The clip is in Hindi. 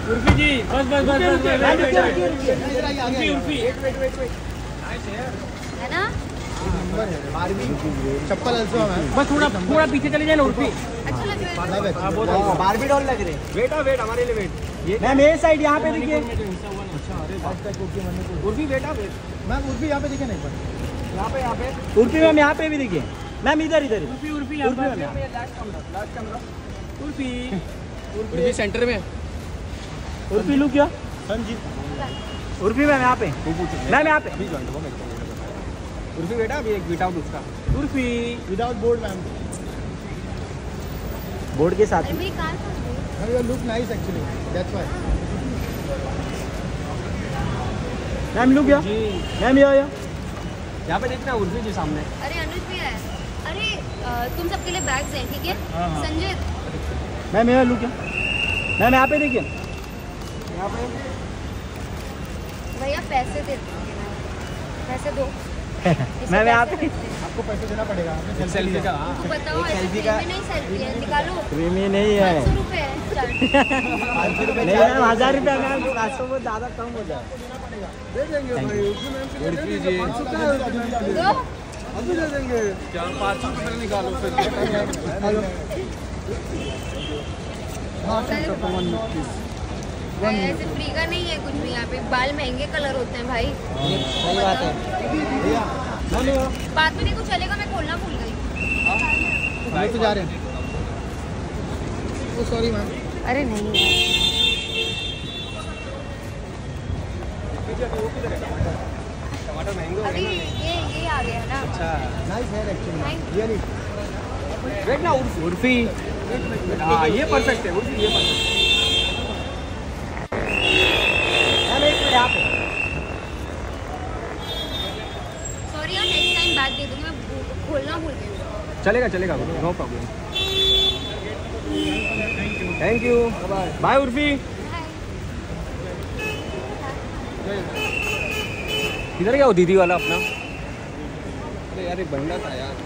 उर्फी जी बस बस बस बस उर्फी है ना? चप्पल बस थोड़ा पीछे चले जाए ना उर्फी। अच्छा लग रहा है। बारबी डॉल लग रहे हैं। वेट हमारे लिए वेट। मैम ये साइड यहाँ पे देखिए। उर्फी बेटा वेट। मैम उर्फी यहाँ पे दिखे नहीं पर यहाँ पे उर्फी मैम यहाँ पे भी दिखे। मैम इधर उर्फी उर्फी उर्फी सेंटर में। उर्फी लुक क्या उर्फी मैम यहाँ पे मैम यहाँ पे उर्फी बेटा अभी एक विदाउट उसका Urfi without board ma'am board के साथ अरे मेरी कार कहाँ है? You look nice actually that's why ma'am look या मैम यहाँ पे देखना उर्फी जी सामने। अरे अनुज भी है। अरे तुम सबके लिए बैग्स हैं, ठीक है? संजय मैम यहाँ लुक या मैम यहाँ पे देखिए यहाँ पे भैया पैसे दे दो, पैसे दो। मैम यहाँ पे आपको पैसे देना पड़ेगा सेल्फी का। तू बताओ ऐसे भी नहीं सेल्फी है, निकालो। प्रेमी नहीं है 500 रुपए है। नहीं मैम 1000 रुपया मैम 500 वो ज़्यादा कम हो जाए दे देंगे भाई उर्फी जी दो अभी दे देंगे। 400-500 रुपये निकालो फिर। ऐसे फ्री का नहीं है कुछ भी यहाँ पे। बाल महंगे कलर होते हैं भाई। सही बात है बाद में देखो चलेगा, मैं खोलना भूल गई। तो जा रहे हैं सॉरी मैम अरे नहीं टमाटर महंगे हो अभी गए ये आ गया ना। अच्छा नाइस है एक्चुअली Thank रियली वेट ना उर्फी। हाँ ये परफेक्ट है उर्फी ये परफेक्ट। मैम एक मिनट यहाँ पे सॉरी यार, नेक्स्ट टाइम बैग दे दूंगी। मैं खोलना भूल गई हूँ। चलेगा no problem. Thank you bye Urfi. किधर गया वो दीदी वाला अपना? अरे यार एक बंदा था यार।